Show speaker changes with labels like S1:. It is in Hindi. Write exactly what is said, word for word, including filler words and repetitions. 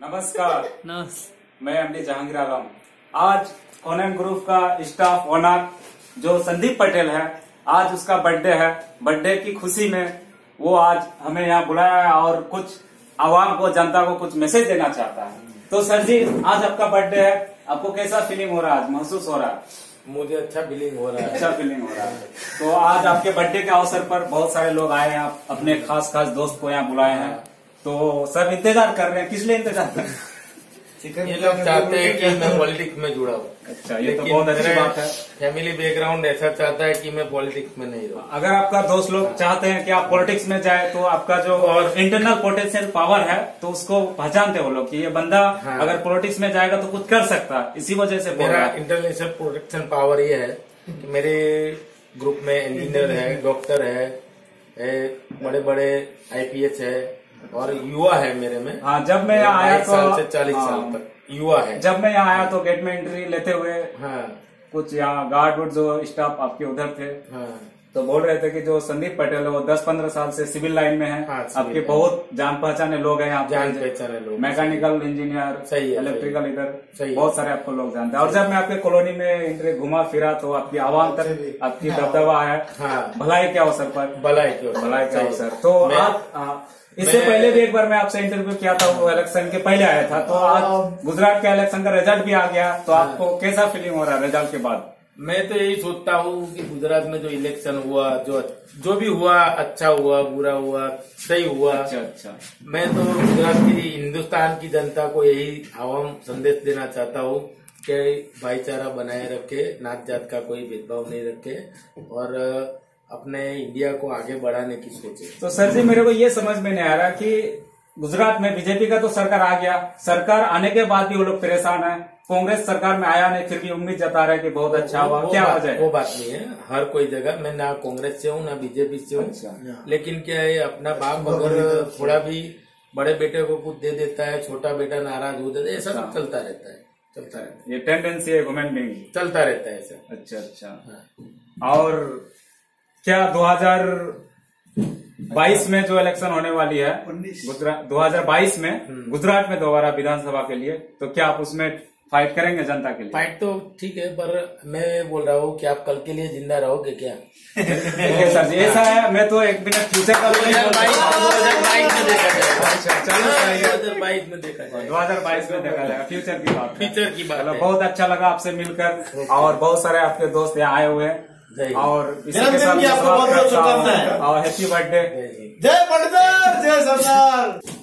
S1: नमस्कार, मैं एमडी जहांगीर आलम। आज ओनम ग्रुप का स्टाफ ओनर जो संदीप पटेल है, आज उसका बर्थडे है। बर्थडे की खुशी में वो आज हमें यहाँ बुलाया है और कुछ आवाम को, जनता को कुछ मैसेज देना चाहता है। तो सर जी, आज आपका बर्थडे है, आपको कैसा फीलिंग हो रहा है, आज महसूस हो रहा है?
S2: मुझे अच्छा फीलिंग हो रहा है।
S1: अच्छा फीलिंग हो रहा है। तो आज आपके बर्थडे के अवसर पर बहुत सारे लोग आए हैं, आप अपने खास खास दोस्त को यहाँ बुलाए हैं। तो सब इंतजार कर रहे हैं, किस लिए इंतजार कर रहे हैं?
S2: ये लोग चाहते हैं कि मैं पॉलिटिक्स में जुड़ा हूँ।
S1: अच्छा, ये तो बहुत अच्छी बात है।
S2: फैमिली बैकग्राउंड ऐसा चाहता है कि मैं पॉलिटिक्स में नहीं रहूँ।
S1: अगर आपका दोस्त लोग चाहते हैं कि आप पॉलिटिक्स में जाए, तो आपका जो और इंटरनल पोटेंशियल पावर है, तो उसको पहचानते हो लोग कि ये बंदा हाँ। अगर पॉलिटिक्स में जाएगा तो कुछ कर सकता है। इसी वजह से
S2: मेरा इंटरनेशनल प्रोटेक्शन पावर ये है कि मेरे ग्रुप में इंजीनियर है, डॉक्टर है, बड़े बड़े आईपीएस है और युवा है मेरे में।
S1: हाँ, जब मैं यहाँ आया तो
S2: साल से चालीस साल तक युवा है।
S1: जब मैं यहाँ आया तो गेट में एंट्री लेते हुए
S2: हाँ।
S1: कुछ यहाँ गार्ड वुड जो स्टाफ आपके उधर थे
S2: हाँ।
S1: तो बोल रहे थे कि जो संदीप पटेल है वो दस पंद्रह साल से सिविल लाइन में है। हाँ, आपके बहुत जान पहचाने लोग हैं यहाँ,
S2: जान पहचाने लोग,
S1: मैकेनिकल इंजीनियर,
S2: सही है,
S1: इलेक्ट्रिकल, इधर बहुत सारे आपको लोग जानते हैं। और जब मैं आपके कॉलोनी में एंट्री घुमा फिरा तो आपकी आवाम तक आपकी दबदबा है। हाँ। भलाई के अवसर पर,
S2: भलाई के
S1: भलाई के अवसर। तो आप इससे पहले भी एक बार मैं आपसे इंटरव्यू किया था, वो इलेक्शन के पहले आया था। तो आज गुजरात का इलेक्शन का रिजल्ट भी आ गया, तो आपको कैसा फीलिंग हो रहा है रिजल्ट के बाद?
S2: मैं तो यही सोचता हूँ कि गुजरात में जो इलेक्शन हुआ, जो जो भी हुआ, अच्छा हुआ, बुरा हुआ, सही हुआ।
S1: अच्छा अच्छा।
S2: मैं तो गुजरात की, हिंदुस्तान की जनता को यही आवाम संदेश देना चाहता हूँ कि भाईचारा बनाए रखे, नात जात का कोई भेदभाव नहीं रखे और अपने इंडिया को आगे बढ़ाने की सोचे।
S1: तो सर जी, मेरे को ये समझ में नहीं आ रहा कि गुजरात में बीजेपी का तो सरकार आ गया, सरकार आने के बाद भी वो लोग परेशान है, कांग्रेस सरकार में आया नहीं, फिर भी उम्मीद जता रहे कि बहुत अच्छा हुआ। क्या वजह है?
S2: वो बात नहीं है, हर कोई जगह मैं ना कांग्रेस से हूँ ना बीजेपी से हूँ। अच्छा। लेकिन क्या है, अपना बाप अगर थोड़ा भी बड़े बेटे को कुछ दे देता है, छोटा बेटा नाराज हो जाता है, ऐसा सब चलता रहता है, चलता रहता है।
S1: ये टेंडेंसी है ह्यूमन बीइंग, चलता
S2: रहता है ऐसा।
S1: अच्छा अच्छा। और क्या दो हज़ार बाईस में जो इलेक्शन होने वाली है गुजरात, दो हज़ार बाईस में गुजरात में दोबारा विधानसभा के लिए, तो क्या आप उसमें फाइट करेंगे जनता के लिए?
S2: फाइट तो ठीक है, पर मैं बोल रहा हूँ कि आप कल के लिए जिंदा रहोगे क्या?
S1: सर जी, ऐसा है, मैं तो एक मिनट फ्यूचर का
S2: दो हजार बाईस में देखा जाएगा।
S1: अच्छा, चलो
S2: दो हजार बाईस में देखा जाएगा।
S1: दो हज़ार बाईस में देखा जाएगा, फ्यूचर की बात,
S2: फ्यूचर की बात।
S1: बहुत अच्छा लगा आपसे मिलकर और बहुत सारे आपके दोस्त यहाँ आए हुए हैं और इसी के साथ और हैप्पी बर्थडे।
S3: जय बंदर, जय सरदार।